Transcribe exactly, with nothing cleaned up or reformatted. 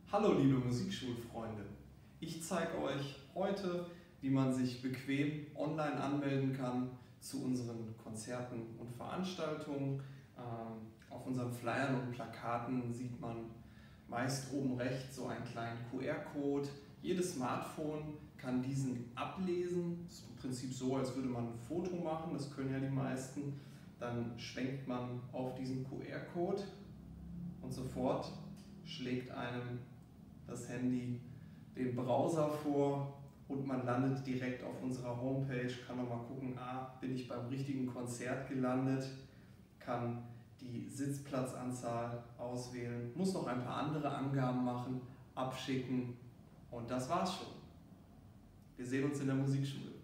Hallo liebe Musikschulfreunde, ich zeige euch heute, wie man sich bequem online anmelden kann zu unseren Konzerten und Veranstaltungen. Auf unseren Flyern und Plakaten sieht man meist oben rechts so einen kleinen Q R-Code. Jedes Smartphone kann diesen ablesen. Das ist im Prinzip so, als würde man ein Foto machen, das können ja die meisten. Dann schwenkt man auf diesen Q R-Code und sofort schlägt einem das Handy den Browser vor und man landet direkt auf unserer Homepage, kann nochmal gucken, ah, bin ich beim richtigen Konzert gelandet, kann die Sitzplatzanzahl auswählen, muss noch ein paar andere Angaben machen, abschicken und das war's schon. Wir sehen uns in der Musikschule.